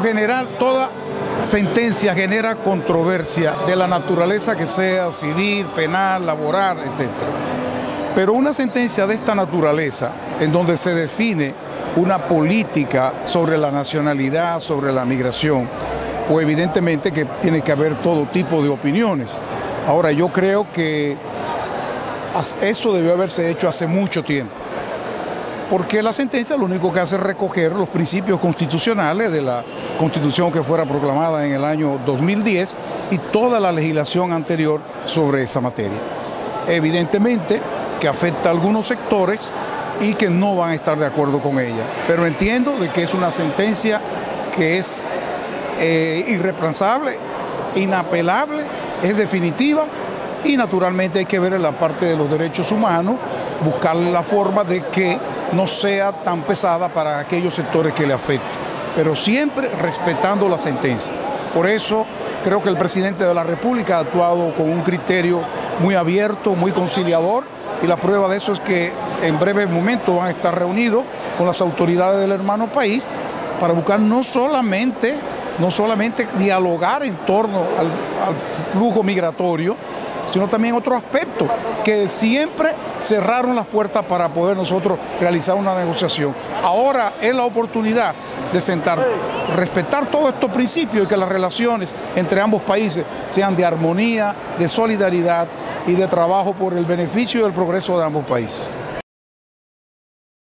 general, toda sentencia genera controversia de la naturaleza que sea, civil, penal, laboral, etc. Pero una sentencia de esta naturaleza, en donde se define una política sobre la nacionalidad, sobre la migración, pues evidentemente que tiene que haber todo tipo de opiniones. Ahora, yo creo que eso debió haberse hecho hace mucho tiempo, porque la sentencia lo único que hace es recoger los principios constitucionales de la Constitución que fuera proclamada en el año 2010 y toda la legislación anterior sobre esa materia. Evidentemente que afecta a algunos sectores y que no van a estar de acuerdo con ella, pero entiendo de que es una sentencia que es irreprensable, inapelable, es definitiva y naturalmente hay que ver en la parte de los derechos humanos, buscar la forma de que no sea tan pesada para aquellos sectores que le afecten, pero siempre respetando la sentencia. Por eso creo que el presidente de la República ha actuado con un criterio muy abierto, muy conciliador, y la prueba de eso es que en breve momento van a estar reunidos con las autoridades del hermano país para buscar no solamente dialogar en torno al flujo migratorio, sino también otros aspectos que siempre cerraron las puertas para poder nosotros realizar una negociación. Ahora es la oportunidad de sentar, respetar todos estos principios y que las relaciones entre ambos países sean de armonía, de solidaridad y de trabajo por el beneficio y el progreso de ambos países.